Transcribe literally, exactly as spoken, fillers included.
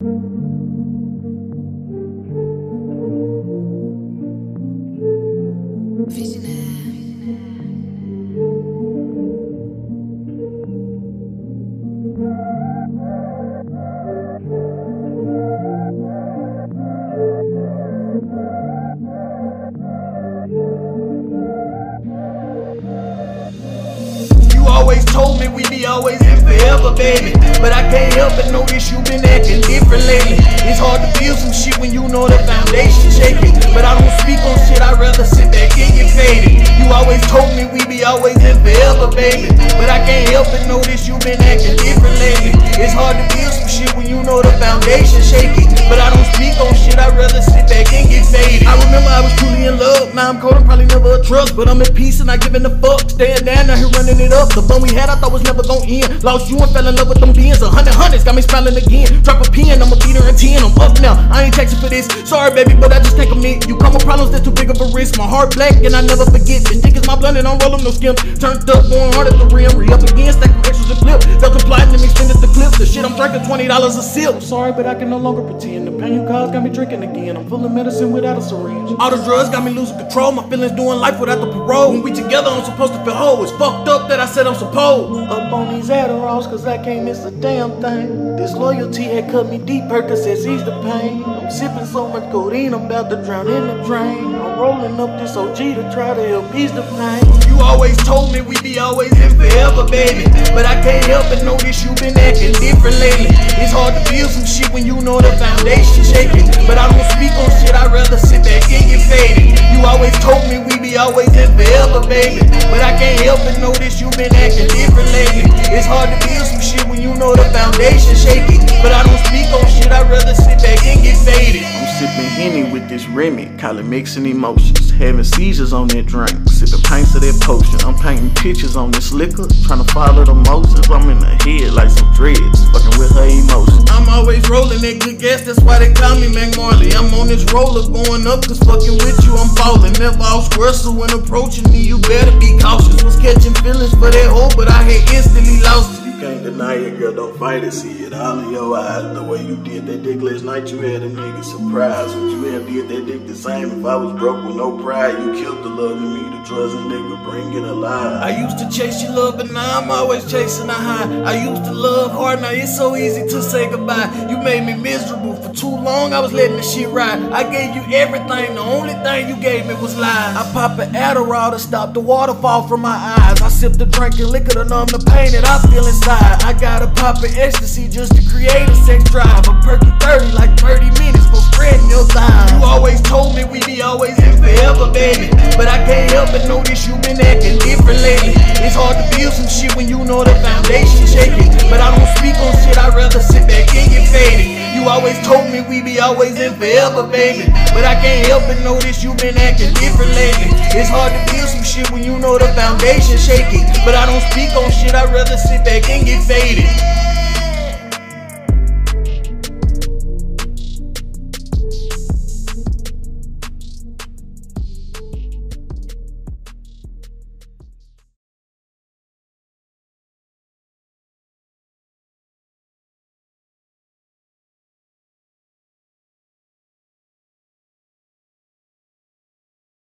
You always told me we be always in forever, baby, but I can't help but notice you been acting different lately. It's hard to feel some shit when you know the foundation shaking, but I don't speak on shit, I'd rather sit back and get faded. You always told me we be always in forever, baby, but I can't help but notice you been acting different lately. It's hard to feel some shit when you know the foundation shaking, but I don't speak on shit, I'd rather sit back and get faded. I remember I was truly in love, now I'm cold, I'm probably never a trust, but I'm at peace and not giving a fuck. Staying down, now here running it up. The bun we had I thought was never gon' end. Lost you and fell in love with them beans. A hundred hundreds got me smiling again. Drop a pen, I'ma beat her in ten. I'm up now, I ain't texting for this. Sorry baby, but I just take a minute. You come with problems that's too big of a risk. My heart black and I never forget. This dick is my blunt and I'm rolling no skims. Turned up, going hard at the rim. Re up again, stack some extras and flip. Felt the plotting and extended the clip. The shit I'm drinking twenty dollars a sip. Sorry, but I can no longer pretend. The pain you caused got me drinking again. I'm full of medicine without a syringe. All the drugs got me losing control. My feelings doing life without the parole. When we together, I'm supposed to feel whole. It's fucked up that I said I'm supposed. Up on these Adderalls, cause I can't miss a damn thing. This loyalty had cut me deep, Percocets ease the pain. I'm sipping so much codeine, I'm about to drown in the drain. I'm rolling up this O G to try to help ease the pain. You always told me we be always in forever, baby, but I can't help but notice you been acting different lately. It's hard to feel some shit when you know the foundation shaking, but I don't speak on shit, I'd rather sit back and get faded. You always told me we be always in forever, baby, but I can't help but notice you been acting different lately. It's hard to feel some shit when you know the foundation shaking, but I don't speak on shit, I'd rather sit back and get faded. I'm sipping Henny with this Remy, call it mixing emotions. Having seizures on that drink, sipping pints of that potion. I'm painting pictures on this liquor, trying to follow the motions. I'm in the head like some dreads, fucking with her emotions. I'm always rolling that good gas, that's why they call me Mac Marley. I'm on this roller going up, cause fucking with you I'm falling. Never all square, so when approaching me you better be cautious. Was catching feelings for that hoe, but I had instantly lost it. Can't deny it, girl, don't fight it. See it all in your eyes. The way you did that dick last night, you had a nigga surprised. Would you have did that dick the same if I was broke with no pride? You killed the love in me, the trust a nigga, bring it alive. I used to chase your love, but now I'm always chasing a high. I used to love hard, now it's so easy to say goodbye. You made me miserable for too long, I was letting the shit ride. I gave you everything, the only thing you gave me was lies. I pop an Adderall to stop the waterfall from my eyes. I sip the drink and liquor to numb the pain that I feel inside. I gotta pop an ecstasy just to create a sex drive. A perky thirty like thirty minutes for spreading your thighs. You always told me we be always in forever, baby, but I can't help but notice you been acting different lately. It's hard to feel some shit when you know the foundation shaking, but I don't speak on shit, I'd rather sit back and get faded. You always told me we be always in forever, baby, but I can't help but notice you been acting different lately. It's hard to feel some shit when you know the foundation shaking, but I don't speak on shit, I'd rather sit back and get faded.